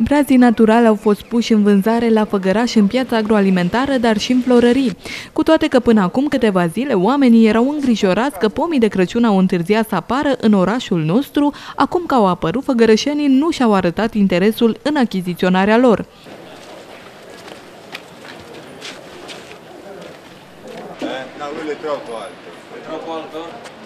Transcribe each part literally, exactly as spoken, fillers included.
Brazii naturali au fost puși în vânzare la Făgăraș, în piața agroalimentară, dar și în florării. Cu toate că până acum câteva zile oamenii erau îngrijorați că pomii de Crăciun au întârziat să apară în orașul nostru, acum că au apărut, făgărășenii nu și-au arătat interesul în achiziționarea lor. No, quello è troppo alto. È troppo alto?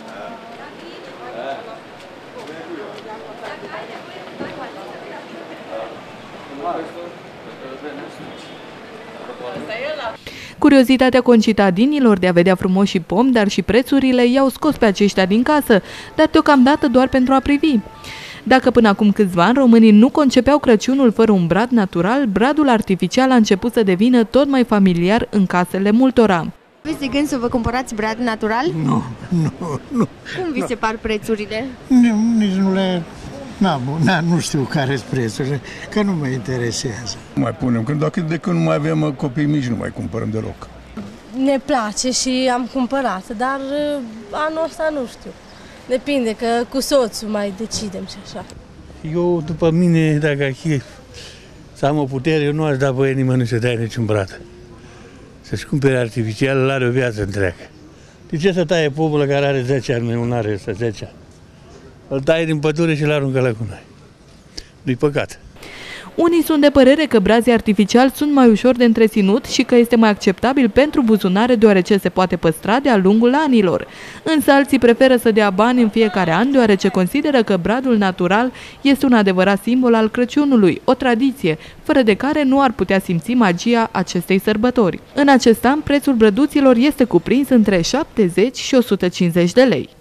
Curiozitatea concitadinilor de a vedea frumoși pomi, dar și prețurile i-au scos pe aceștia din casă, dar deocamdată doar pentru a privi. Dacă până acum câțiva ani românii nu concepeau Crăciunul fără un brad natural, bradul artificial a început să devină tot mai familiar în casele multora. Aveți de gând să vă cumpărați brad natural? Nu, nu, nu. Cum vi se par prețurile? Nici nu le... Na, na, nu știu care sunt prețurile, că nu mă interesează. Nu mai punem, când dacă de când nu mai avem copii mici, nu mai cumpărăm deloc. Ne place și am cumpărat, dar anul ăsta nu știu. Depinde, că cu soțul mai decidem și așa. Eu, după mine, dacă aș să am o putere, eu nu aș da voie nimănui să dai niciun brad. Să-și cumpere artificial, îl are o viață întreagă. De ce să taie pomul care are zece ani, nu are ăsta zece ani? Îl taie din pădure și îl aruncă la gunoi. Nu-i păcat. Unii sunt de părere că brazii artificiali sunt mai ușor de întreținut și că este mai acceptabil pentru buzunare deoarece se poate păstra de-a lungul anilor. Însă alții preferă să dea bani în fiecare an deoarece consideră că bradul natural este un adevărat simbol al Crăciunului, o tradiție, fără de care nu ar putea simți magia acestei sărbători. În acest an, prețul brăduților este cuprins între șaptezeci și o sută cincizeci de lei.